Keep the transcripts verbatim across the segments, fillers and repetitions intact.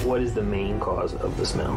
what is the main cause of the smell?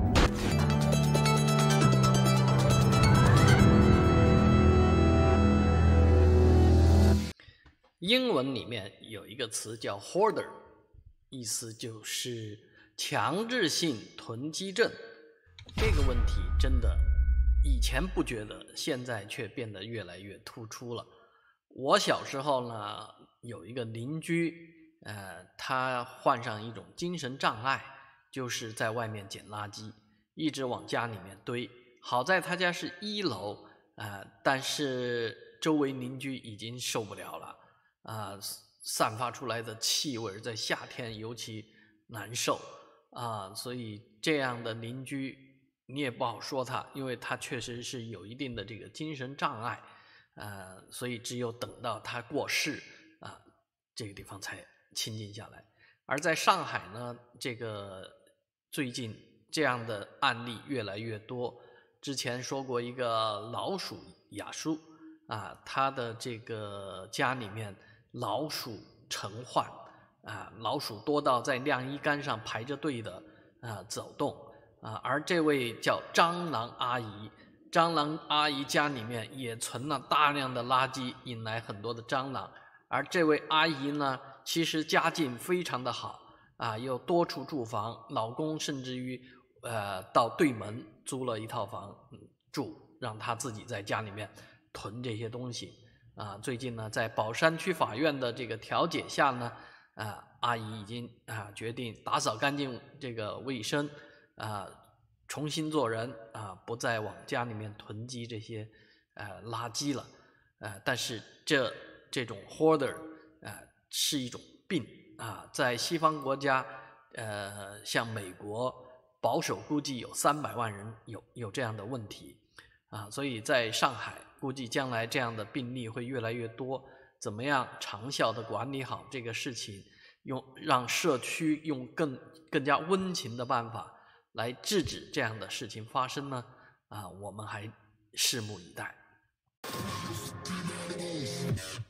英文里面有一个词叫 hoarder， 意思就是强制性囤积症。这个问题真的以前不觉得，现在却变得越来越突出了。我小时候呢，有一个邻居，呃，他患上一种精神障碍，就是在外面捡垃圾，一直往家里面堆。好在他家是一楼，呃，但是周围邻居已经受不了了，啊、呃，散发出来的气味在夏天尤其难受啊、呃，所以这样的邻居你也不好说他，因为他确实是有一定的这个精神障碍，呃，所以只有等到他过世啊、呃，这个地方才清静下来。而在上海呢，这个最近这样的案例越来越多。之前说过一个老鼠雅叔啊，他的这个家里面老鼠成患啊，老鼠多到在晾衣杆上排着队的啊走动啊，而这位叫蟑螂阿姨，蟑螂阿姨家里面也存了大量的垃圾，引来很多的蟑螂。而这位阿姨呢，其实家境非常的好啊，有多处住房，老公甚至于呃到对门租了一套房、嗯、住，让她自己在家里面囤这些东西啊。最近呢，在宝山区法院的这个调解下呢，啊，阿姨已经啊决定打扫干净这个卫生啊，重新做人啊，不再往家里面囤积这些呃垃圾了。呃，但是这这种 hoarder 呃是一种病啊，在西方国家，呃，像美国，保守估计有三百万人有有这样的问题啊，所以在上海估计将来这样的病例会越来越多。怎么样长效的管理好这个事情，用让社区用更更加温情的办法来制止这样的事情发生呢？啊，我们还拭目以待。